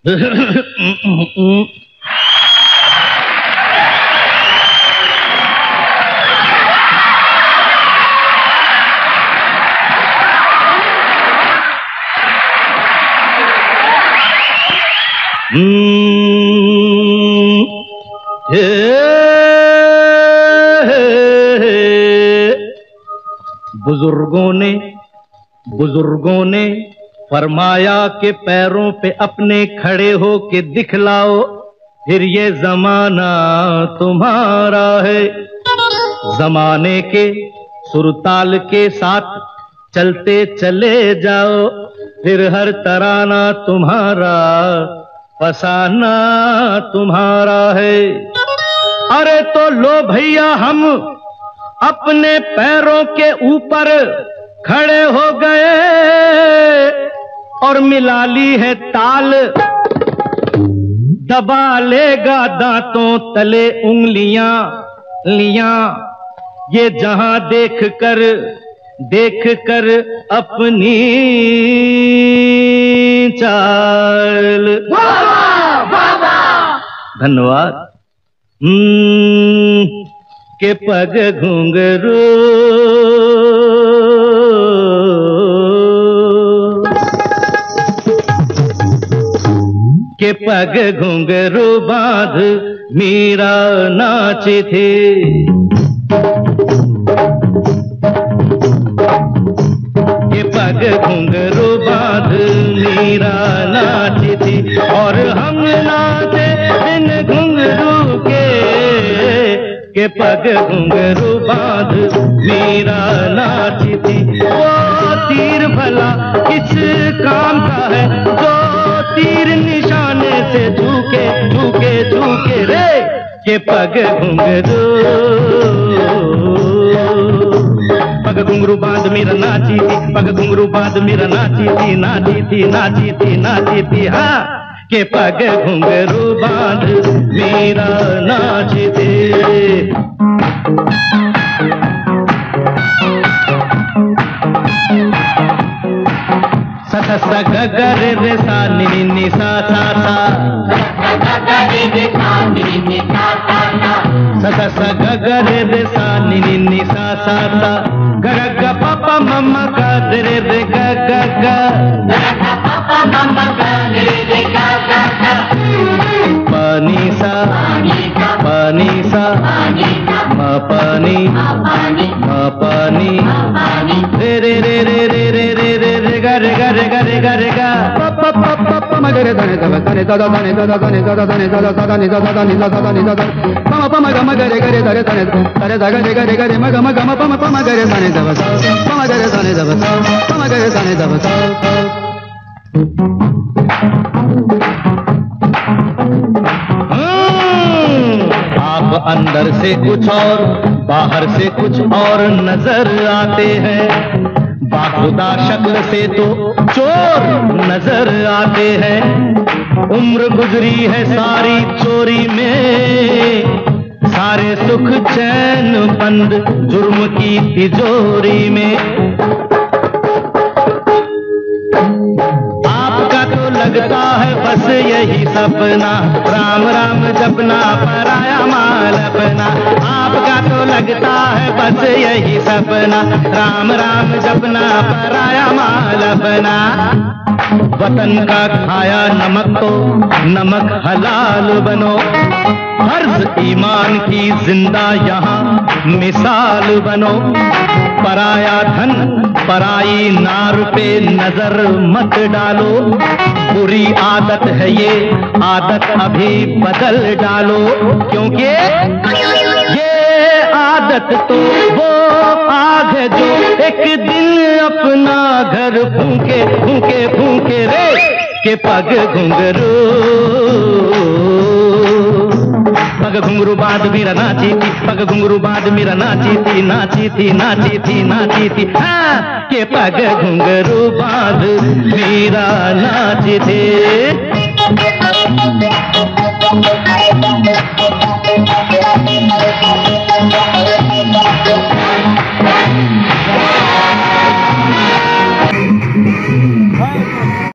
बुजुर्गों ने फरमाया कि पैरों पे अपने खड़े हो के दिखलाओ, फिर ये जमाना तुम्हारा है। जमाने के सुरताल के साथ चलते चले जाओ, फिर हर तराना तुम्हारा, फसाना तुम्हारा है। अरे तो लो भैया, हम अपने पैरों के ऊपर खड़े हो गए और मिला ली है ताल। दबा लेगा दांतों तले उंगलियां लियां, ये जहां देख कर अपनी चाल। धन्यवाद। के पग घुंघरू के पग घुंघरू बांध मीरा नाची थी। के पग घुंघरू बांध मीरा नाची थी, और हम नाचे बिन घुंघरू के पग घुंघरू बांध मीरा नाची थी। वो तीर भला किस काम का है, जो तीर निशाने से झुके रे। के पग घुंघरू बांध मीरा नाची थी, पग घुंघरू बांध मीरा नाची थी। हाँ, के पग घुंघरू बांध मीरा नाची थी। सा सा सा ग ग रे रे सा नि नि सा सा सा, सा सा सा ग ग रे रे सा नि नि सा सा सा, ग ग ग प प म म ग रे रे ग ग ग, पानी सा म पानी रे रे रे रे रे रे रे रे रे गा रे गा रे गा रे गा रे गा प प प प प म ग रे ध ने ध ध ने ध ध ने ध ध ने ध ध ने ध ध ने ध ध ने ध ध ने ध ध प म प म ग म ग रे ग रे ध रे ध ने ध रे ध ग रे ग रे ग रे म ग म ग म प म प म ग रे ध ने ध ध प म ग रे ध ने ध ध प म ग रे ध ने ध ध। आप अंदर से कुछ और बाहर से कुछ और नजर आते हैं, बाखुदा शक्ल से तो चोर नजर आते हैं। उम्र गुजरी है सारी चोरी में, सारे सुख चैन बंद जुर्म की तिजोरी में। आपका तो लगता है बस यही सपना, राम राम जपना पराया माल अपना। आपका तो लगता है बस यही सपना, राम राम जपना पराया माल अपना। वतन का खाया नमक तो नमक हलाल बनो, फर्ज ईमान की जिंदा यहाँ मिसाल बनो। पराया धन पराई नार पे नजर मत डालो, बुरी आदत है ये आदत अभी बदल डालो। क्योंकि ये आदत तो वो आग है जो एक दिन अपना घर फूके रे। के पग घुंघरू पग घुंघरू बांध मीरा नाची थी, पग घुंघरू बांध मीरा नाची थी। हाँ, के पग घुंघरू बांध मीरा नाची थी।